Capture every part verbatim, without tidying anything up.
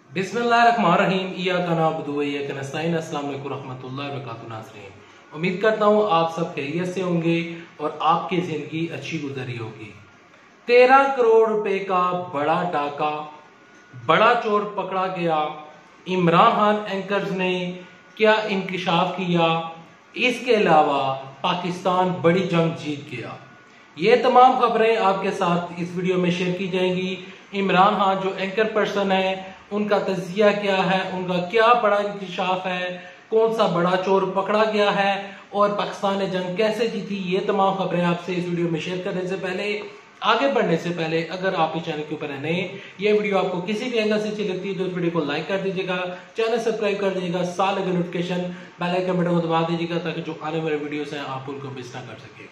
बिस्मिल्लाहिर्रहमानिर्रहीम इय्याका नअबुदु व इय्याका नस्तईन। अस्सलाम वालेकुम रहमतुल्लाहि व बरकातुहू। नाज़रीन, उम्मीद करता हूँ आप सब खैरियत से होंगे और आपकी जिंदगी अच्छी गुजरी होगी। तेरह करोड़ रुपए का बड़ा डाका, बड़ा चोर पकड़ा गया। इमरान खान एंकर्स ने क्या इंकशाफ किया, इसके अलावा पाकिस्तान बड़ी जंग जीत गया। ये तमाम खबरें आपके साथ इस वीडियो में शेयर की जाएंगी। इमरान खान जो एंकर पर्सन है, उनका तजिया क्या है, उनका क्या बड़ा इंकशाफ है, कौन सा बड़ा चोर पकड़ा गया है और पाकिस्तान ने जंग कैसे जीती, ये तमाम खबरें आपसे इस वीडियो में शेयर करने से पहले, आगे बढ़ने से पहले, अगर आप इस चैनल के ऊपर है नए, ये वीडियो आपको किसी भी एंगल से अच्छी लगती है तो इस वीडियो को लाइक कर दीजिएगा, चैनल सब्सक्राइब कर दीजिएगा, साथ लगे नोटिफिकेशन बेल आइकन बटन को दबा दीजिएगा ताकि जो आने वाले वीडियोस हैं आप उनको मिस ना कर सके।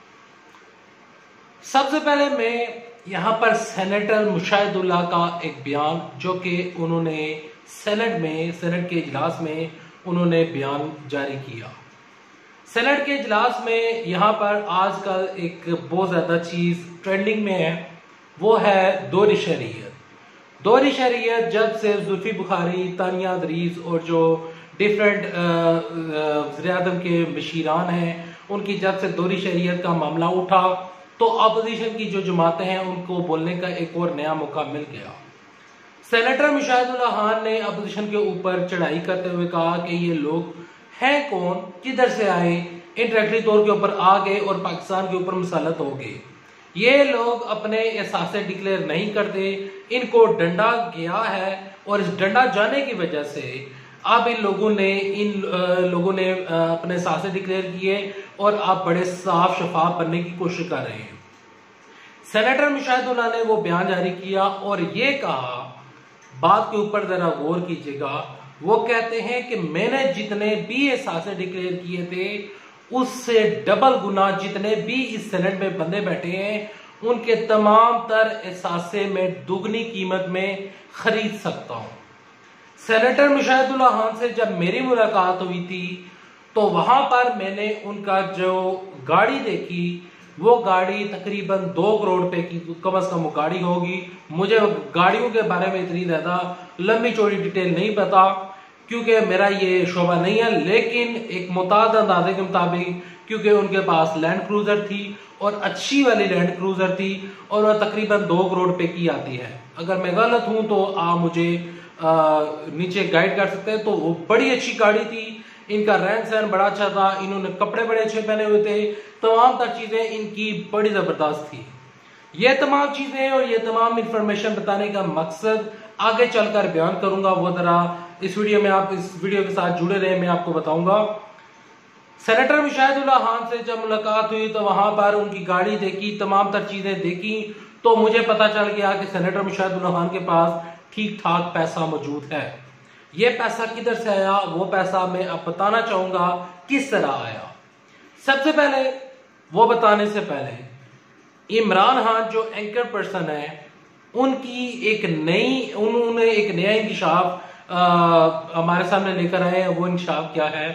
सबसे पहले मैं यहाँ पर सेनेटर मुशाहिदुल्लाह का एक बयान, जो कि उन्होंने सेनेट में सेनेट के इजलास में उन्होंने बयान जारी किया। सेनेट के इजलास में यहाँ पर आजकल एक बहुत ज्यादा चीज ट्रेंडिंग में है, वो है दोहरी शरीयत। दोहरी शरीयत जब से जुल्फी बुखारी, तानिया अदरीस और जो डिफरेंट वज़ीर-ए-आज़म के मशीरान हैं, उनकी जब से दोहरी शरीयत का मामला उठा तो अपोजिशन की जो जमातें हैं उनको बोलने का एक और नया मौका मिल गया। सेनेटर मुशाहिदुल्लाह खान ने अपोजिशन के ऊपर चढ़ाई करते हुए कहा कि ये लोग हैं कौन, किधर से आए, इंटरेक्टली तौर के ऊपर आ गए और पाकिस्तान के ऊपर मुसल्लत हो गए। ये लोग अपने एहसासे डिक्लेयर नहीं करते, इनको डंडा गया है और इस डंडा जाने की वजह से अब इन लोगों ने इन लोगों ने अपने एहसासे डिक्लेयर किए और आप बड़े साफ शफाफ बनने की कोशिश कर रहे हैं। सेनेटर मुशाहिदुल्लाह ने वो बयान जारी किया और ये कहा, बात के ऊपर जरा गौर कीजिएगा, वो कहते हैं कि मैंने जितने भी एहसासे डिक्लेयर किए थे उससे डबल गुना जितने भी इस सेनेट में बंदे बैठे हैं उनके तमाम तर एहसासे में दुगनी कीमत में खरीद सकता हूं। सेनेटर मुशाहिदुल्लाह खान से जब मेरी मुलाकात हुई थी तो वहां पर मैंने उनका जो गाड़ी देखी, वो गाड़ी तकरीबन दो करोड़ रुपए की कम से कम वो गाड़ी होगी। मुझे गाड़ियों के बारे में इतनी ज्यादा लंबी चौड़ी डिटेल नहीं पता क्योंकि मेरा ये शोबा नहीं है, लेकिन एक मुताद अंदाजे के मुताबिक, क्योंकि उनके पास लैंड क्रूजर थी और अच्छी वाली लैंड क्रूजर थी और वह तकरीबन दो करोड़ रुपए की आती है। अगर मैं गलत हूं तो आप मुझे आ, नीचे गाइड कर सकते हैं। तो वो बड़ी अच्छी गाड़ी थी, इनका रहन सहन बड़ा अच्छा था, इन्होंने कपड़े बड़े अच्छे पहने हुए थे, तमाम तर चीजें इनकी बड़ी जबरदस्त थी। ये तमाम चीजें और ये तमाम इंफॉर्मेशन बताने का मकसद आगे चलकर बयान करूंगा, वो जरा इस वीडियो में आप इस वीडियो के साथ जुड़े रहे, मैं आपको बताऊंगा। सेनेटर मुशाहिदुल्लाह खान से जब मुलाकात हुई तो वहां पर उनकी गाड़ी देखी, तमाम तर चीजें देखी, तो मुझे पता चल गया कि सेनेटर मुशाहिदुल्लाह खान के पास ठीक ठाक पैसा मौजूद है। ये पैसा किधर से आया, वो पैसा मैं अब बताना चाहूंगा किस तरह आया। सबसे पहले वो बताने से पहले इमरान खान जो एंकर पर्सन है, उनकी एक नई उन्होंने एक नया इंकशाफ हमारे सामने लेकर आए हैं। वो इंकशाफ क्या है?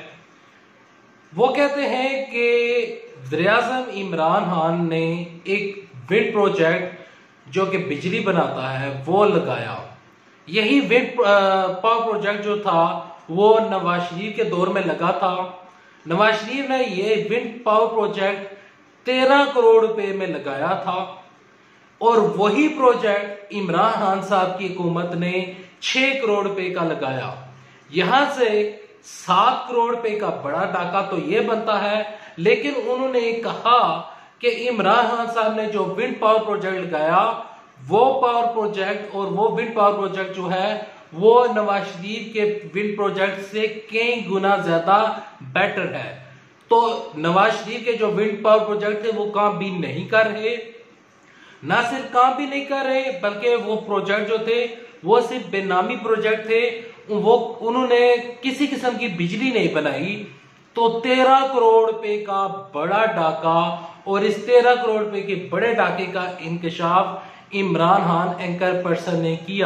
वो कहते हैं कि वज़ीर-ए-आज़म इमरान खान ने एक विंड प्रोजेक्ट जो कि बिजली बनाता है वो लगाया। यही विंड पावर प्रोजेक्ट जो था वो नवाज शरीफ के दौर में लगा था। नवाज शरीफ ने ये विंड पावर प्रोजेक्ट तेरह करोड़ रुपए में लगाया था और वही प्रोजेक्ट इमरान खान साहब की हुकूमत ने छह करोड़ रुपए का लगाया। यहां से सात करोड़ रुपए का बड़ा डाका तो ये बनता है, लेकिन उन्होंने कहा कि इमरान खान साहब ने जो विंड पावर प्रोजेक्ट लगाया, वो पावर प्रोजेक्ट और वो विंड पावर प्रोजेक्ट जो है वो नवाज शरीफ के विंड प्रोजेक्ट से कई गुना ज्यादा बेटर है। तो नवाज शरीफ के जो विंड पावर प्रोजेक्ट थे वो काम भी नहीं कर रहे, ना सिर्फ काम भी नहीं कर रहे बल्कि वो प्रोजेक्ट जो थे वो सिर्फ बेनामी प्रोजेक्ट थे, वो उन्होंने किसी किस्म की बिजली नहीं बनाई। तो तेरह करोड़ रुपए का बड़ा डाका और इस तेरह करोड़ रुपए के बड़े डाके का इंकशाफ इमरान खान एंकर पर्सन ने किया।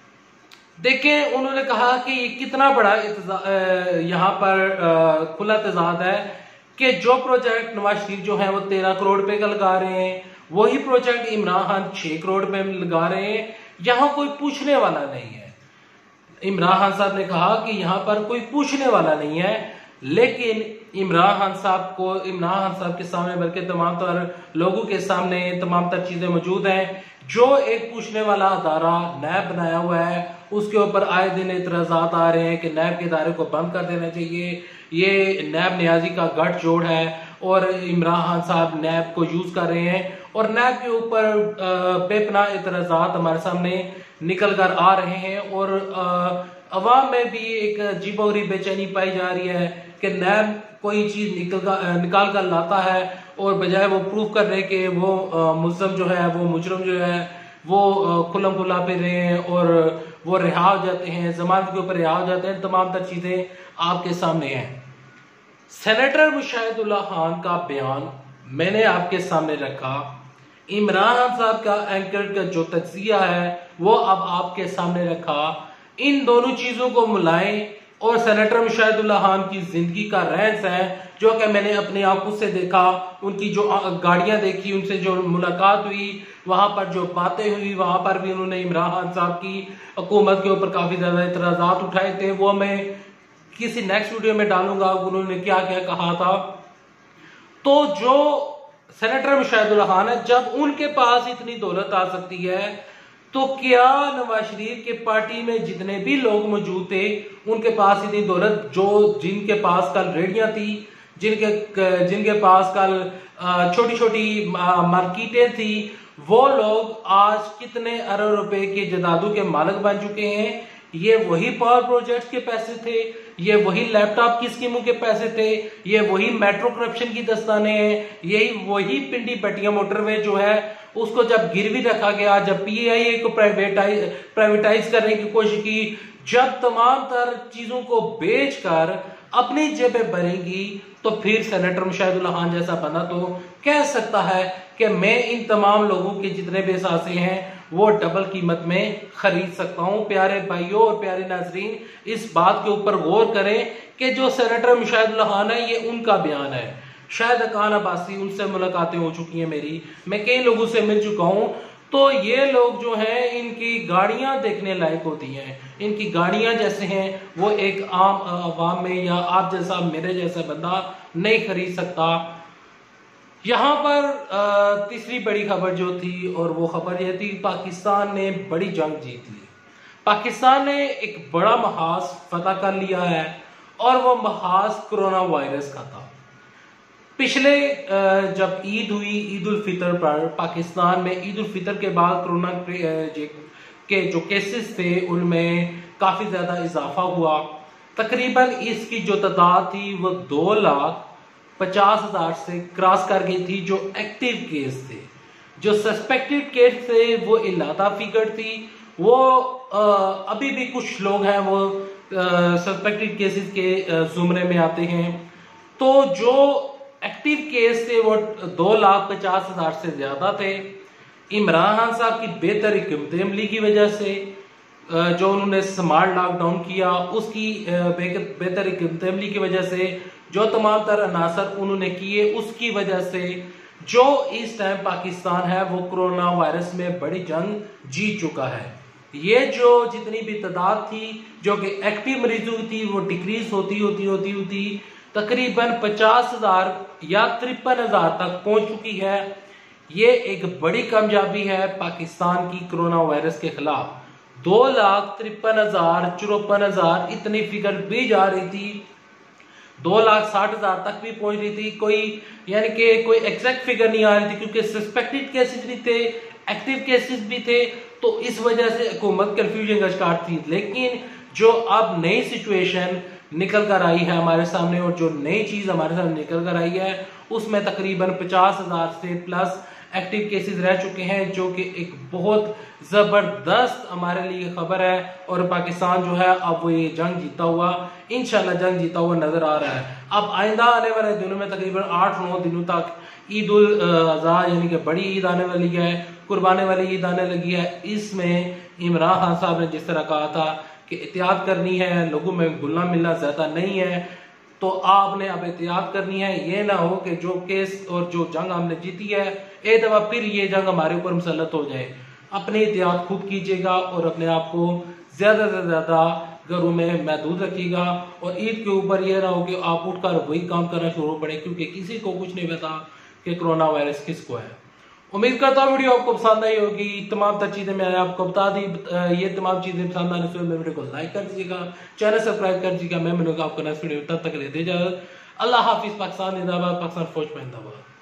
देखें, उन्होंने कहा कि ये कितना बड़ा यहाँ पर खुला तजाद है कि जो प्रोजेक्ट नवाज शरीफ जो है वो तेरह करोड़ रुपए का लगा रहे हैं, वही प्रोजेक्ट इमरान खान छह करोड़ रुपए में लगा रहे हैं। यहां कोई पूछने वाला नहीं है। इमरान खान साहब ने कहा कि यहाँ पर कोई पूछने वाला नहीं है, लेकिन इमरान खान साहब को इमरान खान साहब के सामने बल्कि तमाम तर लोगों के सामने तमाम तर चीजें मौजूद हैं। जो एक पूछने वाला अदारा नैब बनाया हुआ है उसके ऊपर आए दिन इतराजात आ रहे हैं कि नैब के इदारे को बंद कर देना चाहिए, ये नैब नियाजी का गठ जोड़ है और इमरान खान साहब नैब को यूज कर रहे हैं और नैब के ऊपर बेपनाह इतराजात हमारे सामने निकल कर आ रहे हैं और अवाम में भी एक अजीबोगरीब बेचैनी पाई जा रही है कि नैब कोई चीज निकल निकाल कर लाता है और बजाय वो प्रूव कर रहे कि वो मुल्ज़म जो है वो मुजरम जो है वो खुलम खुला फिर रहे हैं और वो रिहा हो जाते हैं, जमानत के ऊपर रिहा हो जाते हैं, तमाम तर चीजें आपके सामने हैं। सेनेटर मुशाहिदुल्लाह खान का बयान मैंने आपके सामने रखा, इमरान खान साहब का एंकर का जो तज्जिया है वो अब आपके सामने रखा। इन दोनों चीजों को मिलाएं और सेनेटर मुशाहिदुल्लाह खान की जिंदगी का रहन सहन जो कि मैंने अपनी आंखों से देखा, उनकी जो गाड़ियां देखी, उनसे जो मुलाकात हुई, वहां पर जो बातें हुई, वहां पर भी उन्होंने इमरान खान साहब की हुकूमत के ऊपर काफी ज्यादा इतराजात उठाए थे। वो मैं किसी नेक्स्ट वीडियो में डालूंगा उन्होंने क्या क्या कहा था। तो जो सेनेटर मुशाहिदुल्लाह खान है, जब उनके पास इतनी दौलत आ सकती है तो क्या नवाज शरीफ के पार्टी में जितने भी लोग मौजूद थे उनके पास इतनी दौलत, जो जिनके पास कल रेडियां थी, जिनके जिनके पास कल छोटी छोटी मार्केटें थी, वो लोग आज कितने अरब रुपए के जदादू के मालिक बन चुके हैं। ये वही पावर प्रोजेक्ट के पैसे थे, ये वही लैपटॉप की स्कीमों के पैसे थे, ये वही मेट्रो करप्शन की दस्ताने हैं, यही वही पिंडी पटिया मोटरवे जो है उसको जब गिरवी रखा गया, जब पीआईए को प्राइवेटाइज प्राइवेटाइज करने की कोशिश की, जब तमाम तर चीजों को बेचकर अपनी जेबें भरेंगी, तो फिर सेनेटर मुशाहिदुल्लाह खान जैसा बंदा तो कह सकता है कि मैं इन तमाम लोगों के जितने भी एहसासे हैं वो डबल कीमत में खरीद सकता हूं। प्यारे भाइयों और प्यारे नाजरीन, इस बात के ऊपर गौर करें कि जो सेनेटर मुशाहिदुल्लाह खान है ये उनका बयान है। शायद अकान अब्बासी, उनसे मुलाकातें हो चुकी हैं मेरी, मैं कई लोगों से मिल चुका हूं, तो ये लोग जो हैं इनकी गाड़ियां देखने लायक होती हैं, इनकी गाड़ियां जैसे हैं वो एक आम आवाम में या आप जैसा मेरे जैसा बंदा नहीं खरीद सकता। यहाँ पर तीसरी बड़ी खबर जो थी और वो खबर यह थी पाकिस्तान ने बड़ी जंग जीत ली, पाकिस्तान ने एक बड़ा महाज फतह कर लिया है और वो महाज कोरोना वायरस का था। पिछले जब ईद हुई, ईद उल फितर पर पाकिस्तान में ईद उल फितर के बाद कोरोना के जो केसेस थे उनमें काफी ज्यादा इजाफा हुआ। तकरीबन इसकी जो तादाद थी वो दो लाख पचास हजार से क्रॉस कर गई थी। जो एक्टिव केस थे, जो सस्पेक्टेड केस थे वो इलाता फिगर थी। वो आ, अभी भी कुछ लोग हैं वो सस्पेक्टेड केसेस के जुमरे में आते हैं। तो जो एक्टिव केस थे वो दो लाख पचास हजार से ज्यादा थे। इमरान खान साहब की बेहतर हिकमत अमली की वजह से, जो उन्होंने स्मार्ट लॉकडाउन किया उसकी बेहतर हिकमत अमली की वजह से, जो तमाम तर अनासर उन्होंने किए उसकी वजह से जो इस टाइम पाकिस्तान है वो कोरोना वायरस में बड़ी जंग जीत चुका है। ये जो जितनी भी तादाद थी जो कि एक्टिव मरीजों की थी वो डिक्रीज होती होती होती होती तकरीबन पचास हजार या तिरपन हजार तक पहुंच चुकी है। ये एक बड़ी कामयाबी है पाकिस्तान की कोरोना वायरस के खिलाफ। दो लाख तिरपन हजार चौपन हजार इतनी फिगर भी जा रही थी, दो लाख साठ हजार तक भी पहुंच रही थी। कोई यानी कि कोई एग्जैक्ट फिगर नहीं आ रही थी क्योंकि सस्पेक्टेड केसेस भी थे, एक्टिव केसेस भी थे, तो इस वजह से हुकूमत कंफ्यूजन का शिकार थी। लेकिन जो अब नई सिचुएशन निकल कर आई है हमारे सामने और जो नई चीज हमारे सामने निकल कर आई है उसमें तकरीबन पचास हजार से प्लस एक्टिव केसेस रह चुके हैं, जो कि एक बहुत जबरदस्त हमारे लिए खबर है। और पाकिस्तान जो है अब वो ये जंग जीता हुआ, इंशाल्लाह जंग जीता हुआ नजर आ रहा है। अब आइंदा आने वाले दिनों में तकरीबन आठ नौ दिनों तक ईद उल अजहा यानी कि बड़ी ईद आने वाली है, कुर्बानी वाली ईद आने लगी है। इसमें इमरान खान साहब ने जिस तरह कहा था कि एहतियात करनी है, लोगों में घुलना मिलना ज्यादा नहीं है, तो आपने अब एहतियात करनी है। ये ना हो कि जो केस और जो जंग हमने जीती है एक दफा फिर ये जंग हमारे ऊपर मुसल्लत हो जाए। अपनी एहतियात खूब कीजिएगा और अपने आप को ज्यादा से ज्यादा घरों में महदूद रखिएगा और ईद के ऊपर यह ना हो कि आप उठकर वही काम करना शुरू पड़े, क्योंकि किसी को कुछ नहीं पता कि कोरोना वायरस किसको है। उम्मीद करता हूँ वीडियो आपको पसंद आई होगी। तमाम तर चीजें मैंने आपको बता दी। ये तमाम चीजें पसंद आने से वीडियो को लाइक कर दीजिएगा, चैनल सब्सक्राइब कर दीजिएगा। मैं मिलूंगा आपको नेक्स्ट वीडियो, तब तक ले दीजिए। अल्लाह हाफिज। पाकिस्तान जिंदाबाद, पाकिस्तान फौज में जिंदाबाद।